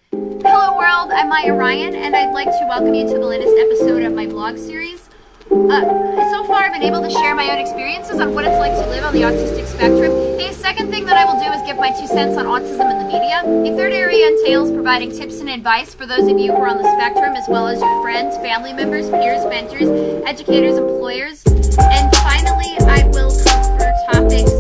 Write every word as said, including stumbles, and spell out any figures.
Hello world, I'm Miyah Ryan, and I'd like to welcome you to the latest episode of my vlog series. Uh, so far I've been able to share my own experiences on what it's like to live on the autistic spectrum. A second thing that I will do is give my two cents on autism in the media. A third area entails providing tips and advice for those of you who are on the spectrum, as well as your friends, family members, peers, mentors, educators, employers. And finally, I will cover topics